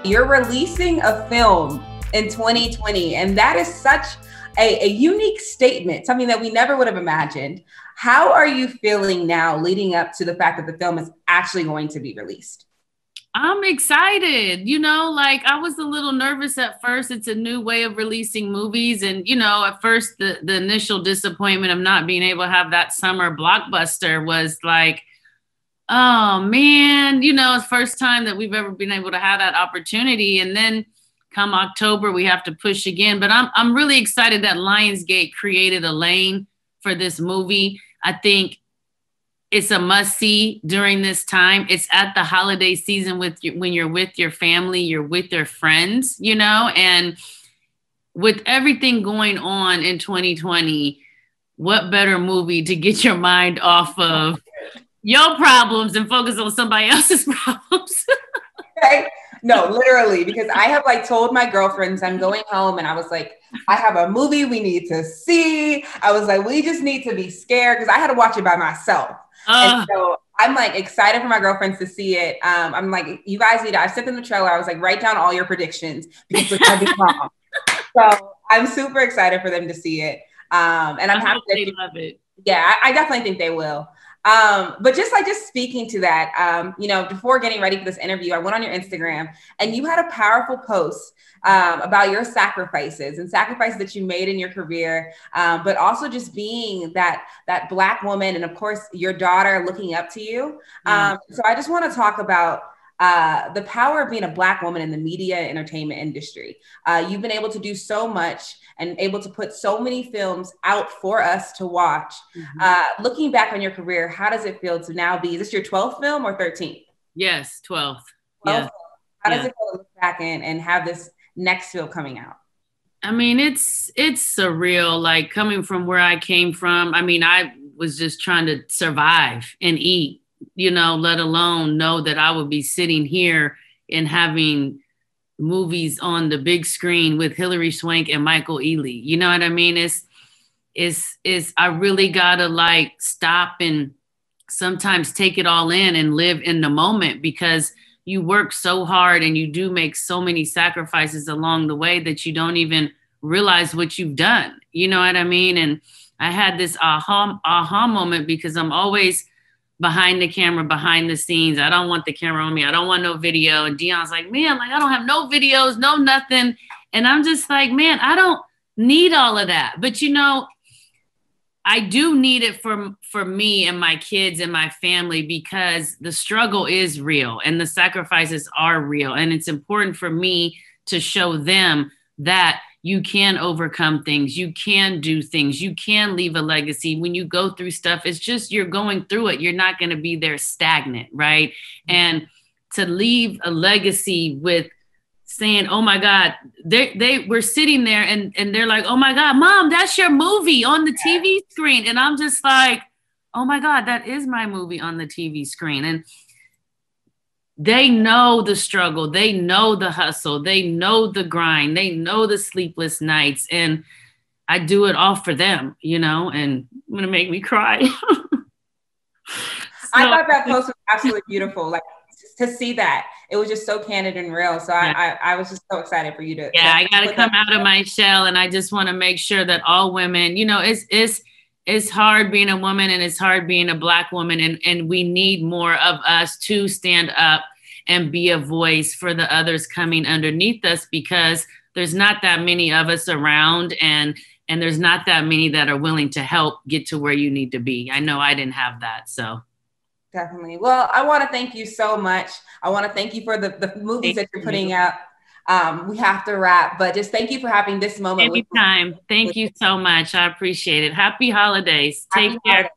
You're releasing a film in 2020, and that is such a unique statement, something that we never would have imagined. How are you feeling now leading up to the fact that the film is actually going to be released? I'm excited. Like I was a little nervous at first. It's a new way of releasing movies. And, at first the initial disappointment of not being able to have that summer blockbuster was like, oh man, it's the first time that we've ever been able to have that opportunity. And then come October, we have to push again. But I'm really excited that Lionsgate created a lane for this movie. I think it's a must-see during this time. It's at the holiday season when you're with your family, you're with your friends, and with everything going on in 2020, what better movie to get your mind off of your problems and focus on somebody else's problems? Right? No, literally, because I have told my girlfriends I'm going home and I was like, I have a movie we need to see. I was like, we just need to be scared because I had to watch it by myself. And so I'm excited for my girlfriends to see it. I'm like, you guys need to, I sent them the trailer. I was like, write down all your predictions because we're going to be wrong. So I'm super excited for them to see it. And I'm happy they love it. Yeah, I definitely think they will. But just speaking to that, before getting ready for this interview, I went on your Instagram and you had a powerful post about your sacrifices that you made in your career, but also just being that Black woman and of course your daughter looking up to you. So I just want to talk about the power of being a Black woman in the media and entertainment industry. You've been able to do so much and able to put so many films out for us to watch. Looking back on your career, how does it feel to now be, is this your 12th film or 13th? Yes, 12th. Yeah. How does it feel to look back and have this next film coming out? I mean, it's surreal, like coming from where I came from. I mean, I was just trying to survive and eat, let alone know that I would be sitting here and having movies on the big screen with Hilary Swank and Michael Ealy. You know what I mean? I really gotta stop and sometimes take it all in and live in the moment, because you work so hard and you do make so many sacrifices along the way that you don't even realize what you've done. You know what I mean? And I had this aha moment because I'm always behind the camera, behind the scenes. I don't want the camera on me. I don't want no video. And Dion's like, man, I don't have no videos, no nothing. And I'm just like, man, I don't need all of that. But I do need it for me and my kids and my family, because the struggle is real and the sacrifices are real. And it's important for me to show them that you can overcome things. You can do things. You can leave a legacy. When you go through stuff, it's just you're going through it. You're not going to be there stagnant, right? And to leave a legacy with saying, oh my God, they were sitting there and they're like, oh my God, Mom, that's your movie on the TV screen. And I'm just like, oh my God, that is my movie on the TV screen. And they know the struggle. They know the hustle. They know the grind. They know the sleepless nights. And I do it all for them, and I'm going to make me cry. I thought that post was absolutely beautiful. To see that, it was just so candid and real. So I was just so excited for you to. Yeah, I got to come out of my shell. And I just want to make sure that all women, it's hard being a woman and it's hard being a Black woman. And we need more of us to stand up and be a voice for the others coming underneath us, because there's not that many of us around and there's not that many that are willing to help get to where you need to be. I know I didn't have that, so. Definitely. Well, I want to thank you so much. I want to thank you for the movies that you're putting out. We have to wrap, but just thank you for having this moment. Anytime. Thank you so much. I appreciate it. Happy holidays. Take care.